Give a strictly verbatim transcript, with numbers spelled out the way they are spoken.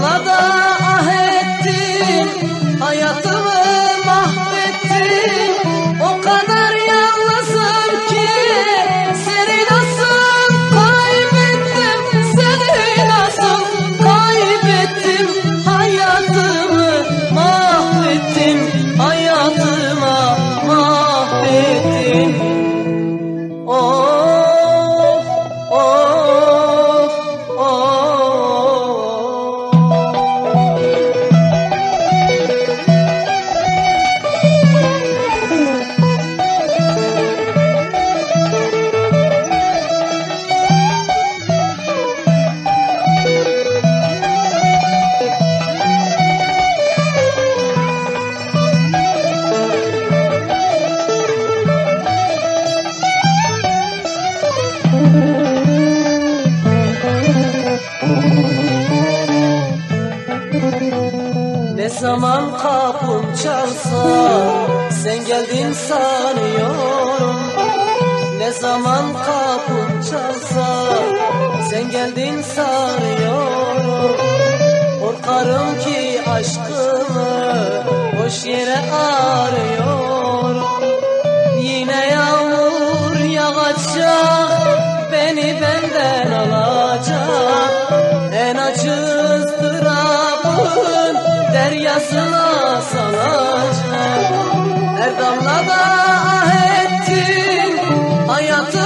damlada ah ettin, hayatımı mahvettin. O kadar yalnızım ki seni nasıl kaybettim, seni nasıl kaybettim. Hayatımı mahvettin, hayatıma mahvettin. Of, of, of. Ne zaman kapım çalsa sen geldin sanıyorum. Ne zaman kapım çalsa sen geldin sanıyorum. Korkarım ki aşkımı boş yere arıyorum. Yine yağmur yağacak, beni benden alacak. En acı ızdırabın deryasına salacak. Her damlada ah ettin, hayatı